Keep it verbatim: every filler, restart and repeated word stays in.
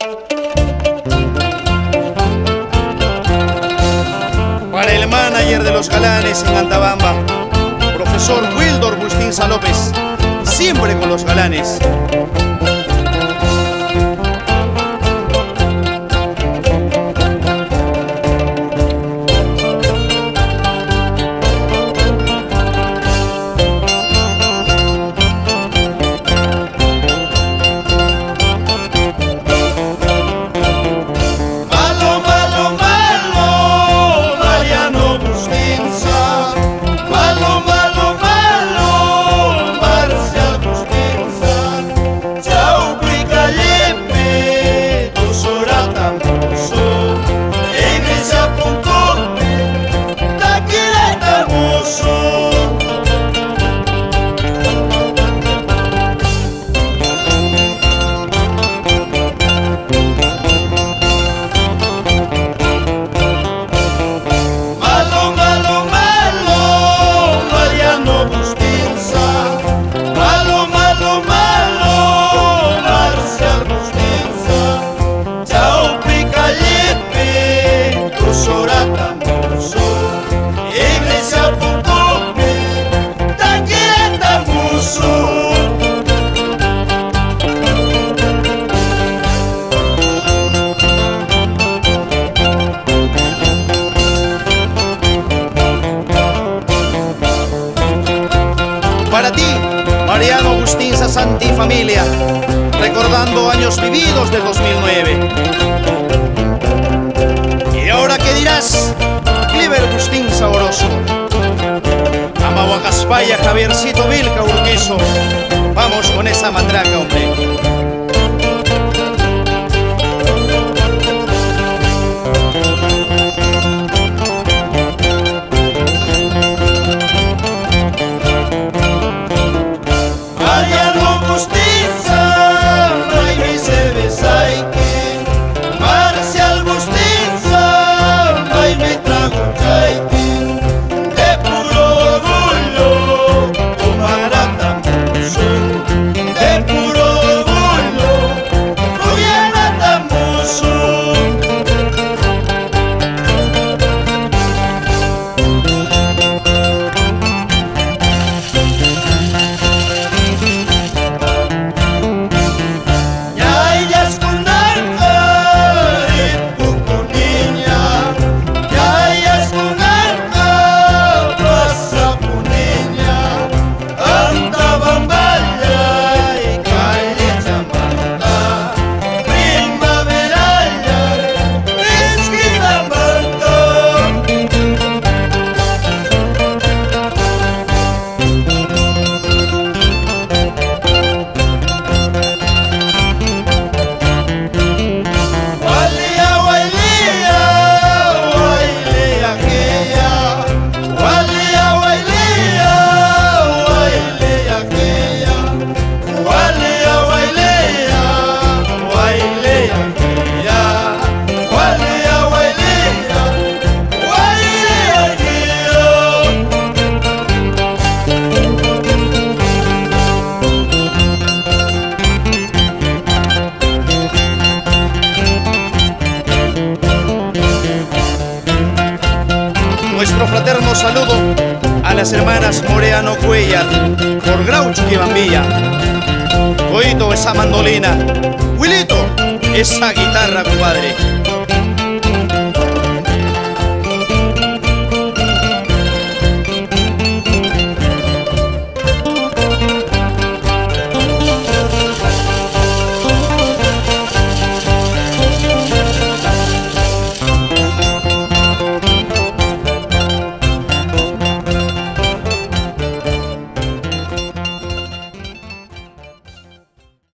Para el manager de los galanes en Antabamba, profesor Wildor Bustinza López, siempre con los galanes. Para ti, Mariano Bustinza Santi Familia, recordando años vividos del dos mil nueve. ¿Y ahora qué dirás? Cliver Bustinza Orozco, Amahuacaspaya Javiercito Vilca Urquizo. Vamos con esa matraca, hombre. Nuestro fraterno saludo a las hermanas Moreano Cuellar por Graucho y Bambilla. Coito esa mandolina, Wilito esa guitarra, compadre.